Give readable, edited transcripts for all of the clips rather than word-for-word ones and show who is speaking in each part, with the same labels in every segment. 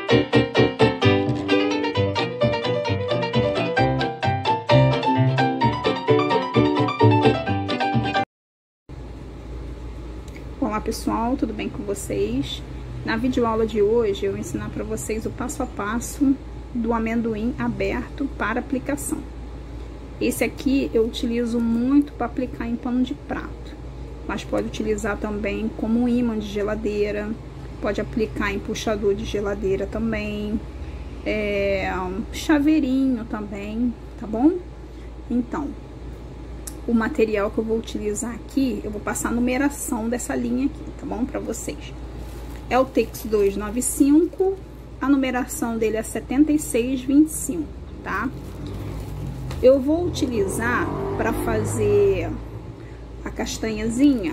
Speaker 1: Olá pessoal, tudo bem com vocês? Na videoaula de hoje eu vou ensinar para vocês o passo a passo do amendoim aberto para aplicação. Esse aqui eu utilizo muito para aplicar em pano de prato, mas pode utilizar também como ímã de geladeira, pode aplicar em puxador de geladeira também, um chaveirinho também, tá bom? Então, o material que eu vou utilizar aqui, eu vou passar a numeração dessa linha aqui, tá bom? Pra vocês. É o Tex 295, a numeração dele é 7625, tá? Eu vou utilizar para fazer a castanhazinha,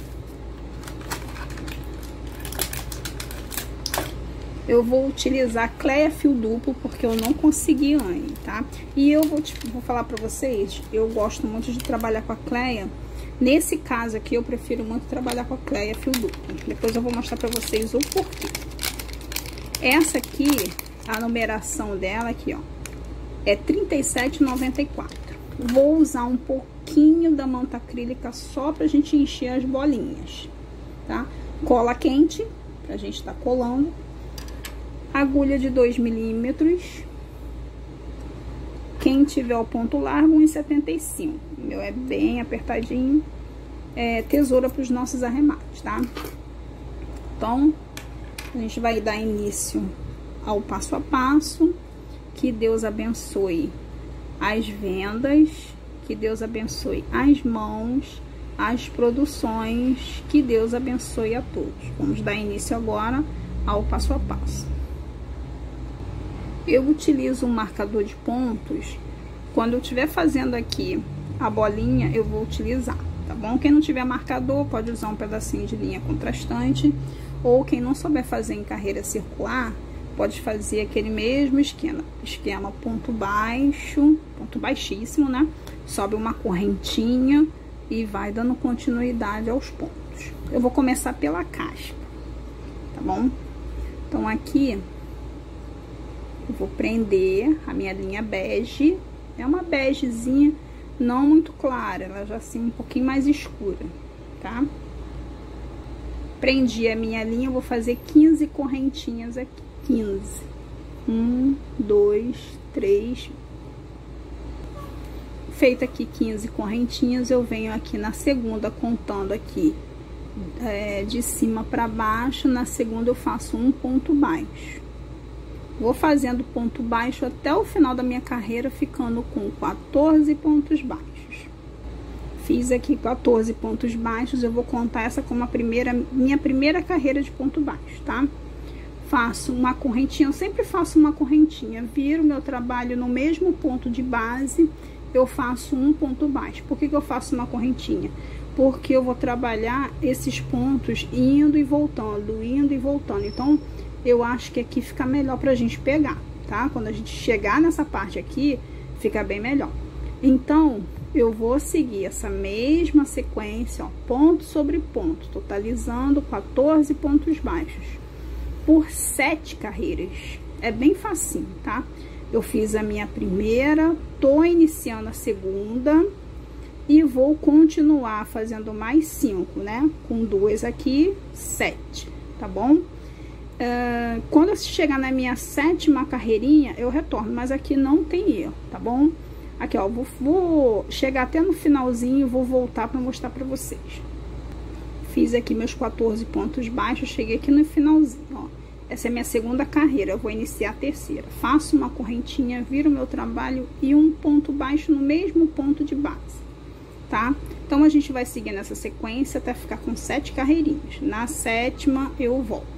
Speaker 1: eu vou utilizar Cleia fio duplo, porque eu não consegui antes, tá? E eu vou falar pra vocês, eu gosto muito de trabalhar com a Cleia. Nesse caso aqui, eu prefiro muito trabalhar com a Cleia fio duplo. Depois eu vou mostrar pra vocês o porquê. Essa aqui, a numeração dela aqui, ó, é 37,94. Vou usar um pouquinho da manta acrílica só pra gente encher as bolinhas, tá? Cola quente, pra gente tá colando. Agulha de 2 milímetros. Quem tiver o ponto largo, 1,75. O meu é bem apertadinho. Tesoura para os nossos arremates, tá? Então, a gente vai dar início ao passo a passo. Que Deus abençoe as vendas. Que Deus abençoe as mãos, as produções. Que Deus abençoe a todos. Vamos dar início agora ao passo a passo. Eu utilizo um marcador de pontos. Quando eu estiver fazendo aqui a bolinha, eu vou utilizar, tá bom? Quem não tiver marcador, pode usar um pedacinho de linha contrastante. Ou quem não souber fazer em carreira circular, pode fazer aquele mesmo esquema ponto baixo, ponto baixíssimo, né? Sobe uma correntinha e vai dando continuidade aos pontos. Eu vou começar pela casca, tá bom? Então aqui eu vou prender a minha linha bege. É uma begezinha não muito clara, ela já assim um pouquinho mais escura, tá? Prendi a minha linha, eu vou fazer 15 correntinhas aqui. 15. 1, 2, 3. Feita aqui 15 correntinhas, eu venho aqui na segunda contando aqui de cima para baixo. Na segunda eu faço um ponto baixo. Vou fazendo ponto baixo até o final da minha carreira, ficando com 14 pontos baixos. Fiz aqui 14 pontos baixos, eu vou contar essa como minha primeira carreira de ponto baixo, tá? Faço uma correntinha, eu sempre faço uma correntinha, viro meu trabalho no mesmo ponto de base, eu faço um ponto baixo. Por que eu faço uma correntinha? Porque eu vou trabalhar esses pontos indo e voltando, indo e voltando. Então, eu acho que aqui fica melhor pra gente pegar, tá? Quando a gente chegar nessa parte aqui, fica bem melhor. Então, eu vou seguir essa mesma sequência, ó, ponto sobre ponto, totalizando 14 pontos baixos por 7 carreiras. É bem facinho, tá? Eu fiz a minha primeira, tô iniciando a segunda e vou continuar fazendo mais 5, né? Com 2 aqui, 7, tá bom? Quando eu chegar na minha 7ª carreirinha, eu retorno, mas aqui não tem erro, tá bom? Aqui, ó, vou chegar até no finalzinho e vou voltar para mostrar para vocês. Fiz aqui meus 14 pontos baixos, cheguei aqui no finalzinho, ó. Essa é a minha segunda carreira, eu vou iniciar a terceira. Faço uma correntinha, viro meu trabalho e um ponto baixo no mesmo ponto de base, tá? Então, a gente vai seguir nessa sequência até ficar com 7 carreirinhas. Na 7ª, eu volto.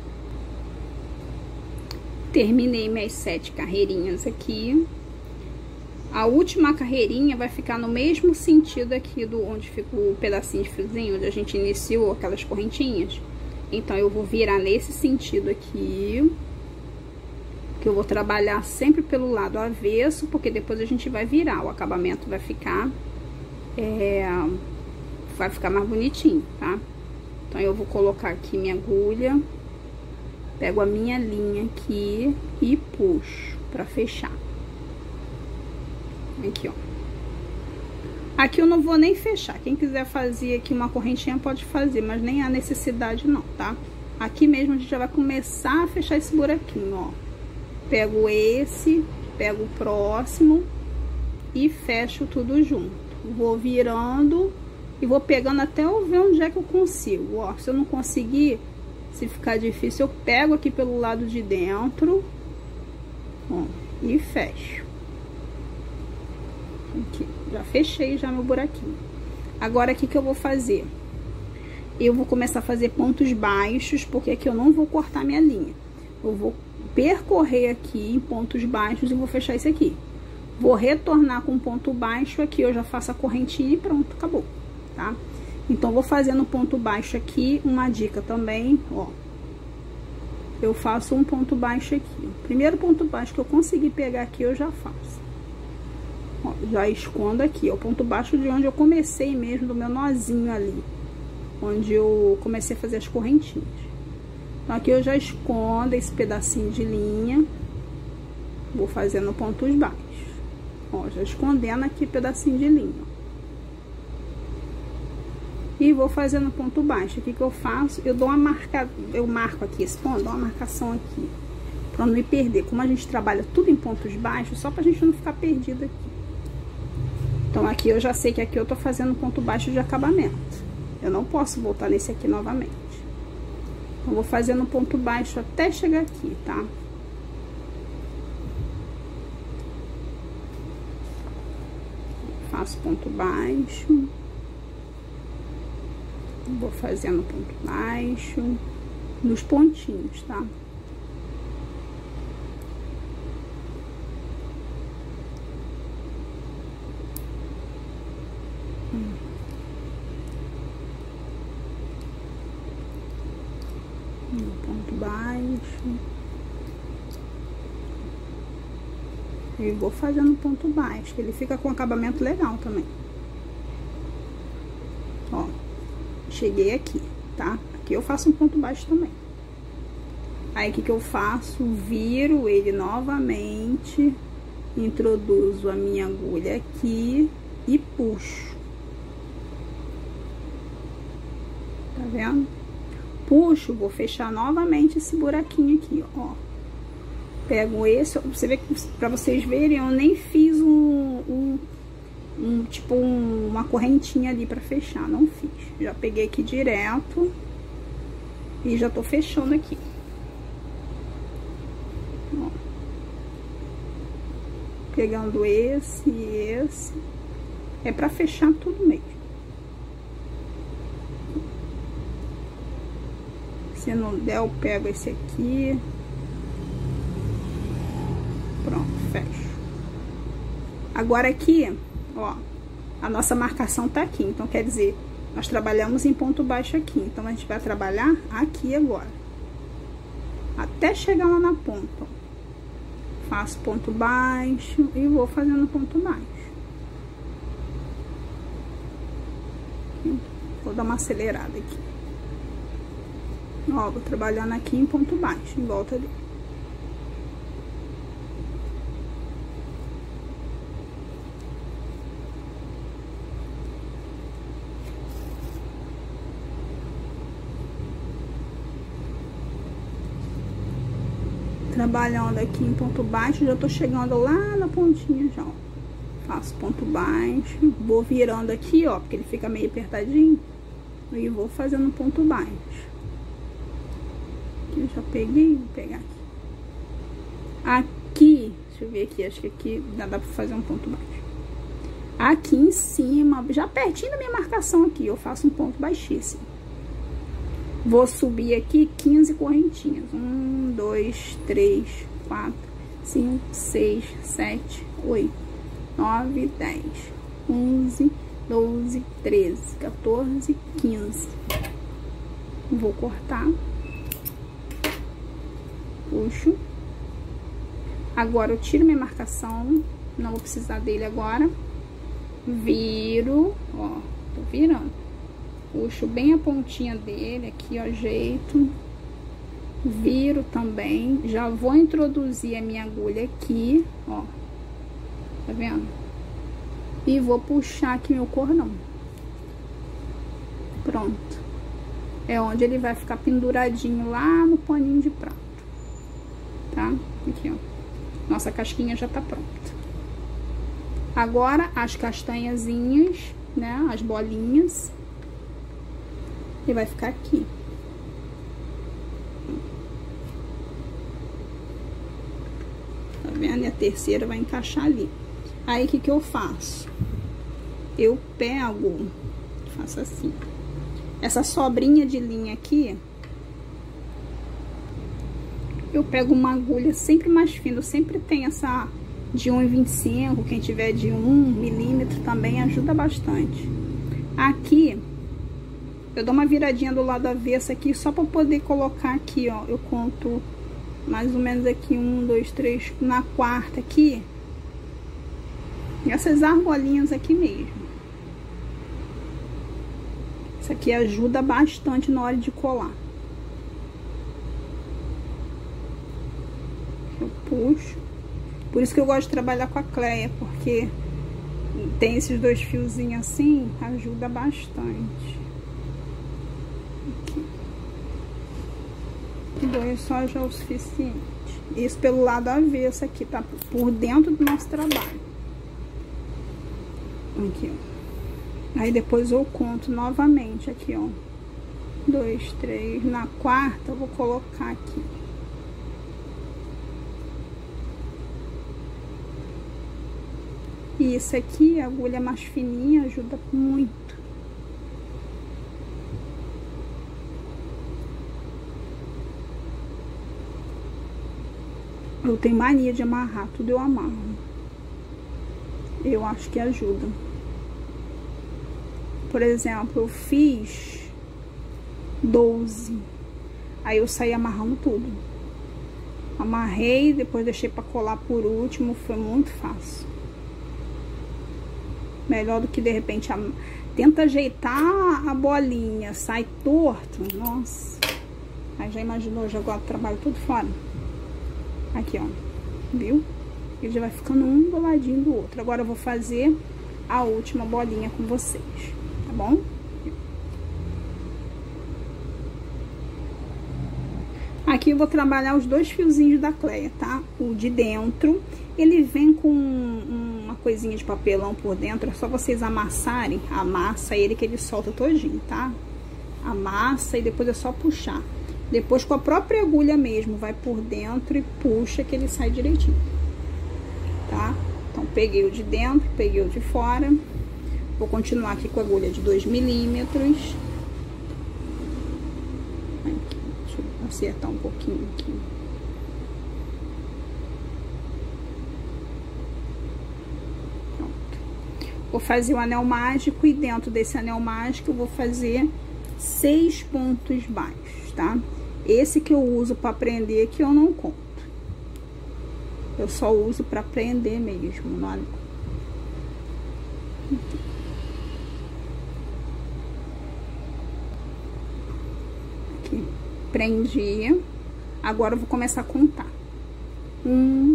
Speaker 1: Terminei minhas 7 carreirinhas aqui. A última carreirinha vai ficar no mesmo sentido aqui do onde fica o pedacinho de fiozinho, onde a gente iniciou aquelas correntinhas. Então, eu vou virar nesse sentido aqui, que eu vou trabalhar sempre pelo lado avesso, porque depois a gente vai virar, o acabamento vai ficar mais bonitinho, tá? Então, eu vou colocar aqui minha agulha. Pego a minha linha aqui e puxo pra fechar. Aqui, ó. Aqui eu não vou nem fechar. Quem quiser fazer aqui uma correntinha pode fazer, mas nem há necessidade não, tá? Aqui mesmo a gente já vai começar a fechar esse buraquinho, ó. Pego esse, pego o próximo e fecho tudo junto. Vou virando e vou pegando até eu ver onde é que eu consigo, ó. Se eu não conseguir, se ficar difícil, eu pego aqui pelo lado de dentro, ó, e fecho. Aqui, já fechei já meu buraquinho. Agora, o que eu vou fazer? Eu vou começar a fazer pontos baixos, porque aqui eu não vou cortar minha linha. Eu vou percorrer aqui em pontos baixos e vou fechar esse aqui. Vou retornar com ponto baixo aqui, eu já faço a correntinha e pronto, acabou, tá? Então, vou fazendo ponto baixo aqui, uma dica também, ó. Eu faço um ponto baixo aqui. O primeiro ponto baixo que eu conseguir pegar aqui, eu já faço. Ó, já escondo aqui, ó, o ponto baixo de onde eu comecei mesmo, do meu nozinho ali. Onde eu comecei a fazer as correntinhas. Então, aqui eu já escondo esse pedacinho de linha. Vou fazendo pontos baixos. Ó, já escondendo aqui pedacinho de linha. E vou fazendo ponto baixo. O que eu faço? Eu dou uma marca, eu marco aqui esse ponto, dou uma marcação aqui. Pra não me perder. Como a gente trabalha tudo em pontos baixos, só pra gente não ficar perdido aqui. Então, aqui eu já sei que aqui eu tô fazendo ponto baixo de acabamento. Eu não posso voltar nesse aqui novamente. Eu vou fazendo ponto baixo até chegar aqui, tá? Faço ponto baixo. Vou fazendo ponto baixo nos pontinhos, tá? Ponto baixo. E vou fazendo ponto baixo, que ele fica com acabamento legal também. Ó, cheguei aqui, tá? Aqui eu faço um ponto baixo também. Aí, o que eu faço? Viro ele novamente, introduzo a minha agulha aqui e puxo. Tá vendo? Puxo, vou fechar novamente esse buraquinho aqui, ó. Pego esse, você vê que pra vocês verem, eu nem fiz tipo uma correntinha ali pra fechar, não fiz. Já peguei aqui direto e já tô fechando aqui. Ó. Pegando esse e esse. É pra fechar tudo mesmo. Se não der, eu pego esse aqui. Pronto, fecho. Agora aqui, ó, a nossa marcação tá aqui. Então, quer dizer, nós trabalhamos em ponto baixo aqui. Então, a gente vai trabalhar aqui agora. Até chegar lá na ponta, ó. Faço ponto baixo e vou fazendo ponto baixo. Vou dar uma acelerada aqui. Ó, vou trabalhando aqui em ponto baixo, em volta dele. Trabalhando aqui em ponto baixo, já tô chegando lá na pontinha já, ó. Faço ponto baixo, vou virando aqui, ó, porque ele fica meio apertadinho. E vou fazendo ponto baixo. Aqui eu já peguei, vou pegar aqui. Aqui, deixa eu ver aqui, acho que aqui dá pra fazer um ponto baixo. Aqui em cima, já pertinho da minha marcação aqui, eu faço um ponto baixíssimo. Vou subir aqui 15 correntinhas. 1, 2, 3, 4, 5, 6, 7, 8, 9, 10, 11, 12, 13, 14, 15. Vou cortar. Puxo. Agora eu tiro minha marcação. Não vou precisar dele agora. Viro, ó, tô virando. Puxo bem a pontinha dele aqui, ó, jeito. Viro também, já vou introduzir a minha agulha aqui, ó, tá vendo? E vou puxar aqui meu cordão. Pronto. É onde ele vai ficar penduradinho lá no paninho de prato, tá? Aqui, ó. Nossa casquinha já tá pronta. Agora, as castanhazinhas, né? As bolinhas. E vai ficar aqui. Tá vendo? E a terceira vai encaixar ali. Aí, o que que eu faço? Eu pego, faço assim. Essa sobrinha de linha aqui, eu pego uma agulha sempre mais fina. Sempre tem essa de 1,25, quem tiver de 1 milímetro também ajuda bastante. Aqui, eu dou uma viradinha do lado avesso aqui, só para poder colocar aqui, ó. Eu conto mais ou menos aqui, 1, 2, 3, na quarta aqui. Essas argolinhas aqui mesmo. Isso aqui ajuda bastante na hora de colar. Eu puxo. Por isso que eu gosto de trabalhar com a Cleia, porque tem esses dois fiozinhos assim, ajuda bastante. Aqui. 2 só já é o suficiente. Isso pelo lado avesso aqui, tá? Por dentro do nosso trabalho. Aqui, ó. Aí depois eu conto novamente aqui, ó. 2, 3. Na quarta eu vou colocar aqui. E isso aqui, a agulha mais fininha, ajuda muito. Eu tenho mania de amarrar, tudo eu amarro. Eu acho que ajuda. Por exemplo, eu fiz 12. Aí eu saí amarrando tudo. Amarrei, depois deixei pra colar por último. Foi muito fácil. Melhor do que de repente tenta ajeitar a bolinha, sai torto. Nossa. Aí já imaginou, jogou o trabalho tudo fora. Aqui, ó. Viu? Ele já vai ficando um do ladinho do outro. Agora eu vou fazer a última bolinha com vocês. Tá bom? Aqui eu vou trabalhar os dois fiozinhos da Cleia, tá? O de dentro, ele vem com uma coisinha de papelão por dentro. É só vocês amassarem, amassa ele que ele solta todinho, tá? Amassa e depois é só puxar. Depois com a própria agulha mesmo, vai por dentro e puxa que ele sai direitinho, tá? Então peguei o de dentro, peguei o de fora. Vou continuar aqui com a agulha de 2 milímetros. Aqui, deixa eu acertar um pouquinho aqui. Pronto. Vou fazer o anel mágico e dentro desse anel mágico eu vou fazer 6 pontos baixos, tá? Esse que eu uso para prender aqui eu não conto. Eu só uso para prender mesmo, não é? Aqui, prendi. Agora eu vou começar a contar. 1,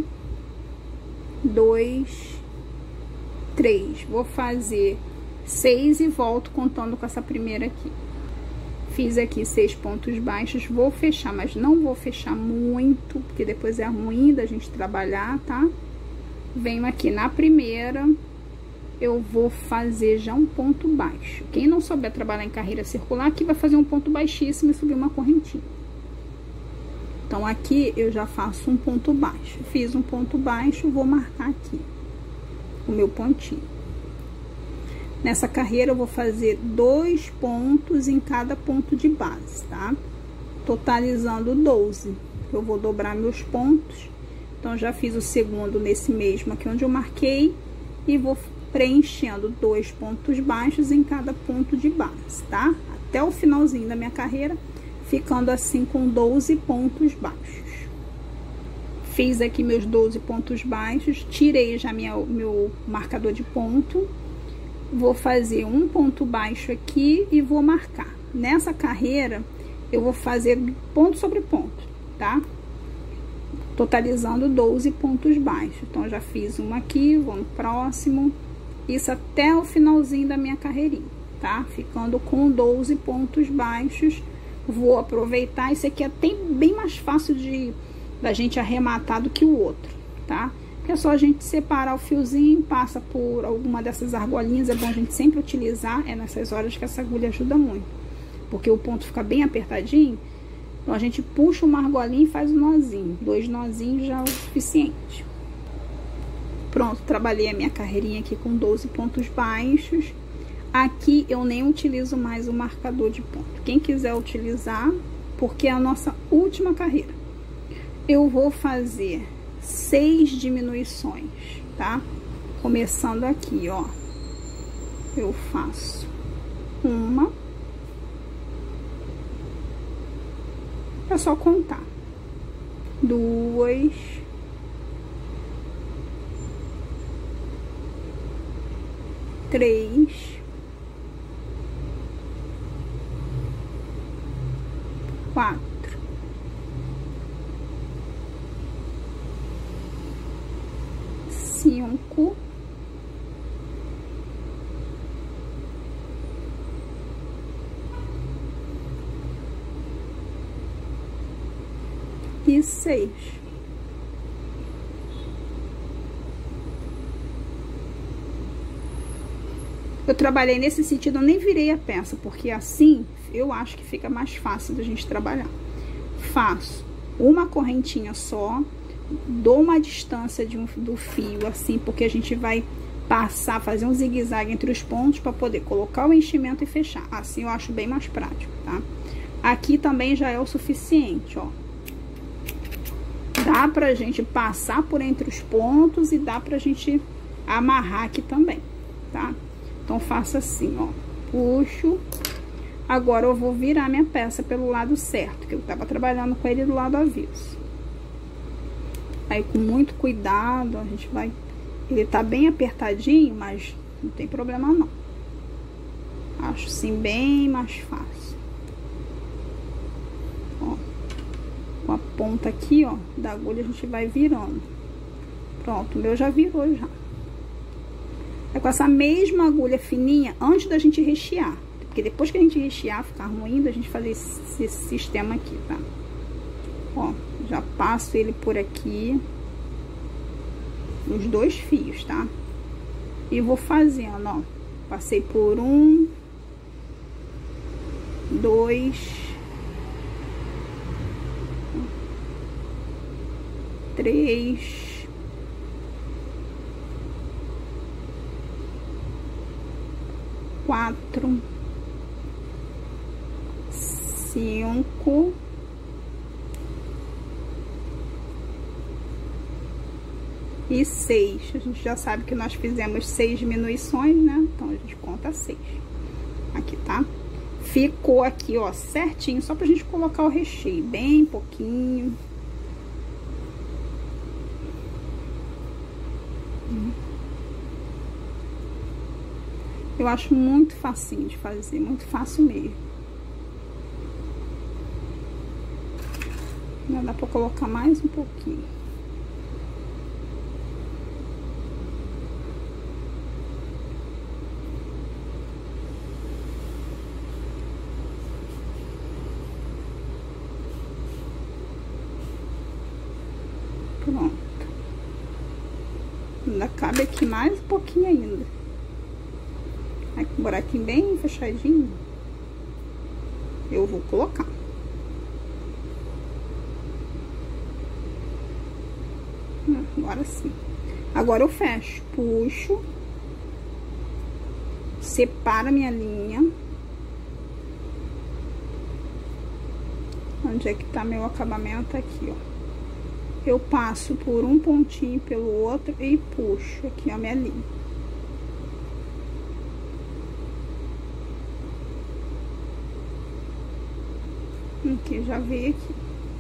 Speaker 1: 2, 3. Vou fazer 6 e volto contando com essa primeira aqui. Fiz aqui 6 pontos baixos, vou fechar, mas não vou fechar muito, porque depois é ruim da gente trabalhar, tá? Venho aqui na primeira, eu vou fazer já um ponto baixo. Quem não souber trabalhar em carreira circular, aqui vai fazer um ponto baixíssimo e subir uma correntinha. Então, aqui eu já faço um ponto baixo. Fiz um ponto baixo, vou marcar aqui o meu pontinho. Nessa carreira eu vou fazer 2 pontos em cada ponto de base, tá? Totalizando 12. Eu vou dobrar meus pontos. Então, já fiz o segundo nesse mesmo aqui onde eu marquei. E vou preenchendo 2 pontos baixos em cada ponto de base, tá? Até o finalzinho da minha carreira, ficando assim com 12 pontos baixos. Fiz aqui meus 12 pontos baixos, tirei já meu marcador de ponto. Vou fazer um ponto baixo aqui e vou marcar. Nessa carreira, eu vou fazer ponto sobre ponto. tá? Totalizando 12 pontos baixos. Então, já fiz uma aqui, vou no próximo. Isso até o finalzinho da minha carreirinha, tá? Ficando com 12 pontos baixos. Vou aproveitar. Esse aqui é até bem mais fácil da gente arrematar do que o outro, tá? Porque é só a gente separar o fiozinho, passa por alguma dessas argolinhas. É bom a gente sempre utilizar, é nessas horas que essa agulha ajuda muito. Porque o ponto fica bem apertadinho. Então, a gente puxa uma argolinha e faz um nozinho. 2 nozinhos já é o suficiente. Pronto, trabalhei a minha carreirinha aqui com 12 pontos baixos. Aqui eu nem utilizo mais o marcador de ponto. Quem quiser utilizar, porque é a nossa última carreira. Eu vou fazer 6 diminuições, tá? Começando aqui, ó. Eu faço uma. É só contar. 2. 3. 4. 5. 6. Eu trabalhei nesse sentido, eu nem virei a peça, porque assim eu acho que fica mais fácil da gente trabalhar. Faço uma correntinha só, dou uma distância do fio assim, porque a gente vai passar, fazer um zigue-zague entre os pontos para poder colocar o enchimento e fechar. Assim eu acho bem mais prático, tá? Aqui também já é o suficiente, ó. Dá pra gente passar por entre os pontos e dá pra gente amarrar aqui também, tá? Então, faço assim, ó. Puxo. Agora, eu vou virar minha peça pelo lado certo, que eu tava trabalhando com ele do lado avesso. Aí, com muito cuidado, a gente vai... Ele tá bem apertadinho, mas não tem problema, não. Acho, assim, bem mais fácil. Ó. Com a ponta aqui, ó, da agulha, a gente vai virando. Pronto, o meu já virou já. É com essa mesma agulha fininha, antes da gente rechear. Porque depois que a gente rechear, ficar ruim, a gente fazer esse sistema aqui, tá? Ó, já passo ele por aqui. Os 2 fios, tá? E vou fazendo, ó. Passei por 1, 2... 3, 4, 5 e 6. A gente já sabe que nós fizemos 6 diminuições, né? Então, a gente conta 6. Aqui, tá? Ficou aqui, ó, certinho, só pra gente colocar o recheio, bem pouquinho. Eu acho muito facinho de fazer, muito fácil mesmo. Ainda dá pra colocar mais um pouquinho. Pronto. Ainda cabe aqui mais um pouquinho ainda. Aí com o buraquinho bem fechadinho, eu vou colocar. Agora sim. Agora eu fecho, puxo, separo a minha linha. Onde é que tá meu acabamento? Aqui, ó. Eu passo por um pontinho pelo outro e puxo aqui a minha linha. Aqui, já veio aqui.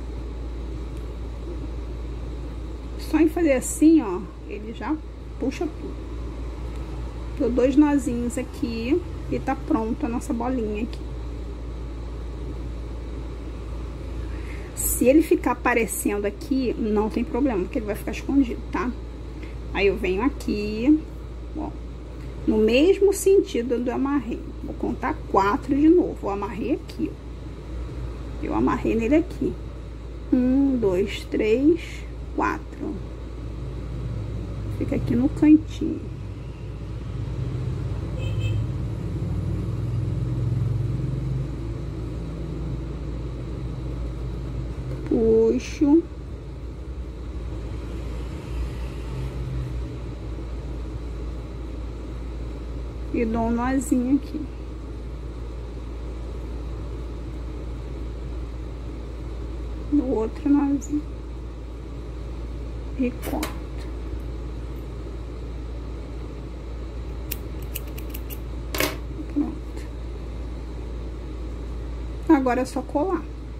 Speaker 1: Só em fazer assim, ó, ele já puxa tudo. Dou 2 nozinhos aqui e tá pronto a nossa bolinha aqui. Se ele ficar aparecendo aqui, não tem problema, porque ele vai ficar escondido, tá? Aí eu venho aqui, ó, no mesmo sentido do amarrei. Vou contar 4 de novo. Eu amarrei aqui, ó. Eu amarrei nele aqui. 1, 2, 3, 4. Fica aqui no cantinho. Puxo. E dou um nozinho aqui. No outro nozinho. E corto. Pronto. Agora é só colar.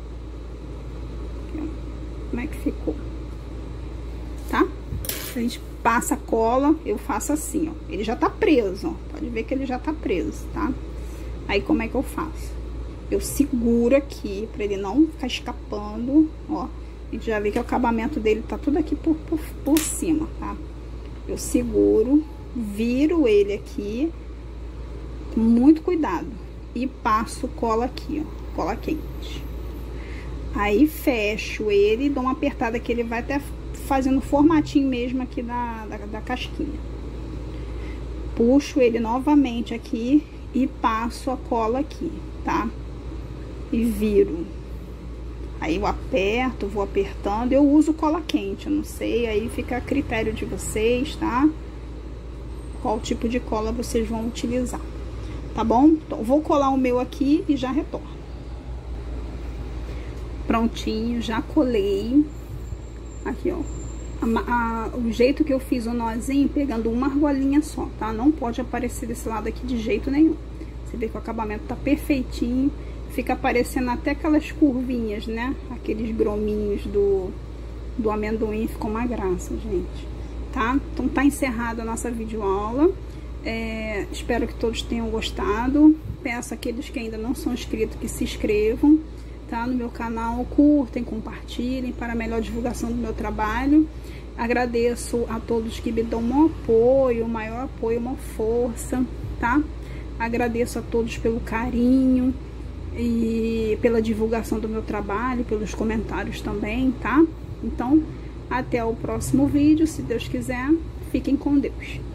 Speaker 1: Como é que ficou? Tá? A gente passa a cola, eu faço assim, ó. Ele já tá preso, ó. Pode ver que ele já tá preso, tá? Aí, como é que eu faço? Eu seguro aqui, pra ele não ficar escapando, ó. A gente já vê que o acabamento dele tá tudo aqui por cima, tá? Eu seguro, viro ele aqui, com muito cuidado. E passo cola aqui, ó. Cola quente. Aí, fecho ele e dou uma apertada que ele vai até fazendo formatinho mesmo aqui da casquinha. Puxo ele novamente aqui e passo a cola aqui, tá? E viro. Aí eu aperto, vou apertando. Eu uso cola quente, eu não sei, aí fica a critério de vocês, tá? Qual tipo de cola vocês vão utilizar, tá bom? Então, vou colar o meu aqui e já retorno. Prontinho, já colei. Aqui, ó. O jeito que eu fiz o nozinho, pegando uma argolinha só, tá? Não pode aparecer desse lado aqui de jeito nenhum. Você vê que o acabamento tá perfeitinho. Fica aparecendo até aquelas curvinhas, né? Aqueles grominhos do amendoim. Ficou uma graça, gente. Tá? Então tá encerrada a nossa videoaula. Espero que todos tenham gostado. Peço àqueles que ainda não são inscritos que se inscrevam, tá, no meu canal, curtem, compartilhem para a melhor divulgação do meu trabalho. Agradeço a todos que me dão um apoio, maior apoio, uma força, tá? Agradeço a todos pelo carinho e pela divulgação do meu trabalho, pelos comentários também, tá? Então, até o próximo vídeo, se Deus quiser. Fiquem com Deus.